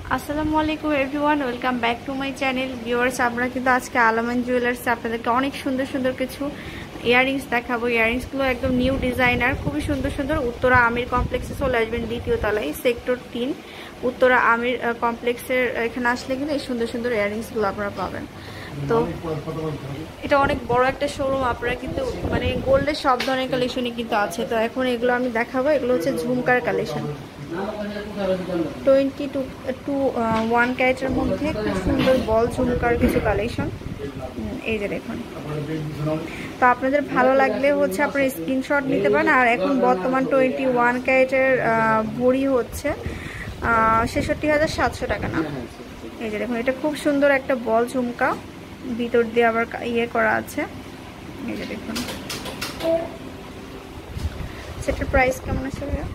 আসসালামু আলাইকুম everyone, welcome back to my channel. Viewers, আমরা কিন্তু আজকে আলামিন জুয়েলার্সে আপনাদেরকে অনেক সুন্দর সুন্দর কিছু ইয়াররিংস দেখাবো। ইয়াররিংসগুলো একদম নিউ ডিজাইনার, খুবই সুন্দর সুন্দর। উত্তরা আমির কমপ্লেক্সে চলে আসবেন, দ্বিতীয় তলায়, সেক্টর 3, উত্তরা আমির কমপ্লেক্সের এখানে আসলে কিন্তু এই সুন্দর সুন্দর ইয়াররিংসগুলো আপনারা পাবেন। তো এটা অনেক বড় একটা শোরুম, আপনারা কিন্তু মানে গোল্ডের সব ধরনের কালেকশনই কিন্তু আছে। তো এখন এগুলো আমি দেখাবো। এগুলো হচ্ছে ঝুমকার কালেকশন, 1 ক্যারেটের মধ্যে খুব সুন্দর বল ঝুমকার কিছু কালেকশন। এই যে দেখুন, তো আপনাদের ভালো লাগলে হচ্ছে আপনারা স্ক্রিনশট নিতে পারেন। আর এখন বর্তমান 21 ক্যারেটের ভরি হচ্ছে 66,700 টাকা না। এই যে দেখুন, এটা খুব সুন্দর একটা বল ঝুমকা, ভিতর দিয়ে আবার ইয়ে করা আছে। এই যে দেখুন, সেটার প্রাইস কেমন আছে ভাইয়া?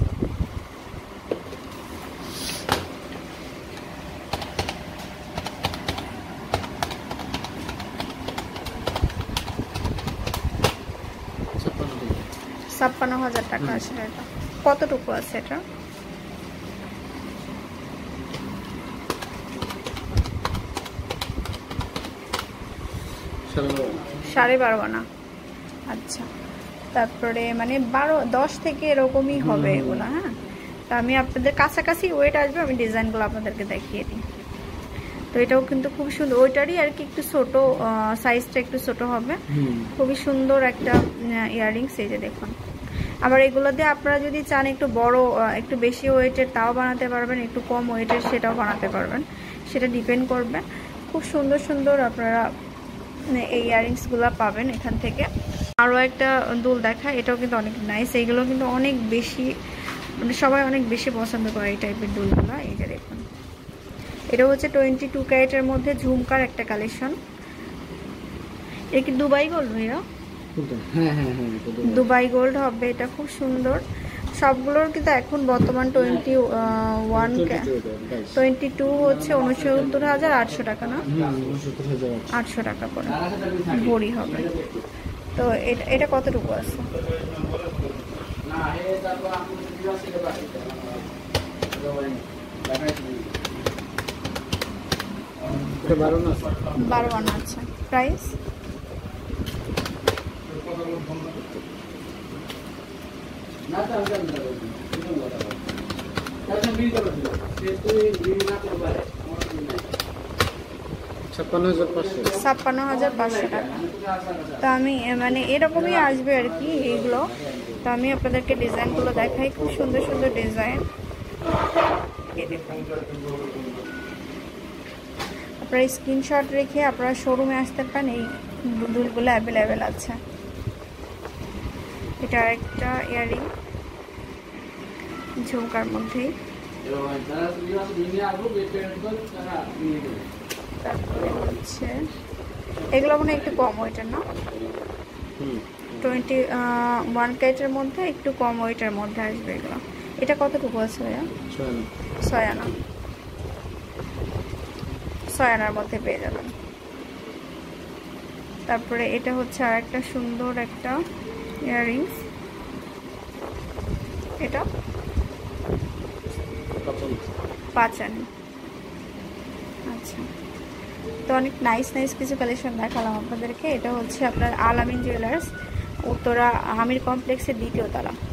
$56,000 টাকা আছে। এটা কতটুকু আছে? এটা $12.5 আনা। আচ্ছা, তারপরে মানে 10 থেকে এরকমই হবে এগুলো। হ্যাঁ, তো আমি আপনাদের কাছাকাছি ওয়েট আসবে, আমি ডিজাইনগুলো আপনাদেরকে দেখিয়ে দিই। তো এটাও কিন্তু খুব সুন্দর, ওইটারই আর কি একটু ছোট, সাইজটা একটু ছোট হবে। খুবই সুন্দর একটা ইয়াররিংস। এই যে দেখুন, আবার এগুলো দিয়ে আপনারা যদি চান একটু বড়, একটু বেশি ওয়েটের তাও বানাতে পারবেন, একটু কম ওয়েটের সেটাও বানাতে পারবেন, সেটা ডিপেন্ড করবে। খুব সুন্দর সুন্দর আপনারা এই ইয়াররিংসগুলো পাবেন এখান থেকে। আরও একটা দুল দেখা, এটাও কিন্তু অনেক নাইস। এইগুলো কিন্তু অনেক বেশি, মানে সবাই অনেক বেশি পছন্দ করে এই টাইপের দুলগুলো। এই যে দেখুন, এটা হচ্ছে 22 ক্যারেটের মধ্যে ঝুমকার একটা কালেকশন। এটা কি দুবাই গোল্ড ভাইয়া? হ্যাঁ, দুবাই গোল্ড হবে। এটা খুব সুন্দর। সবগুলোর কিন্তু এখন বর্তমান 22 হচ্ছে 69,800 টাকা না, 800 টাকা করে ভরি হবে। তো এটা কতটুকু আছে? বারো আনা। আচ্ছা, প্রাইস $56,500 টাকা। তো আমি মানে এরকমই আসবে আর কি এইগুলো। তো আমি আপনাদেরকে ডিজাইনগুলো দেখাই, খুব সুন্দর সুন্দর ডিজাইন। আপনারা স্ক্রিনশট রেখে আপনারা শোরুমে আসতে পারেন, এই দুলগুলো অ্যাভেলেবেল আছে। এটা একটা ইয়াররিং ঝুমকার মধ্যেই। তারপরে হচ্ছে এগুলো মনে একটু কম ওয়েটের না, 21 ক্যারেটের মধ্যে একটু কম ওয়েটের মধ্যে আসবে এগুলো। এটা কতটুকু আছে ভাইয়া? 6 আনা। 6 আনার মধ্যে পেয়ে যাবেন। তারপরে এটা হচ্ছে আর একটা সুন্দর একটা ইয়াররিংস। এটা 5 আনা। আচ্ছা, তো অনেক নাইস নাইস কিছু কালেকশন দেখালাম আপনাদেরকে। এটা হচ্ছে আপনার আলামিন জুয়েলার্স, উত্তরা আমির কমপ্লেক্সের দ্বিতীয় তলা।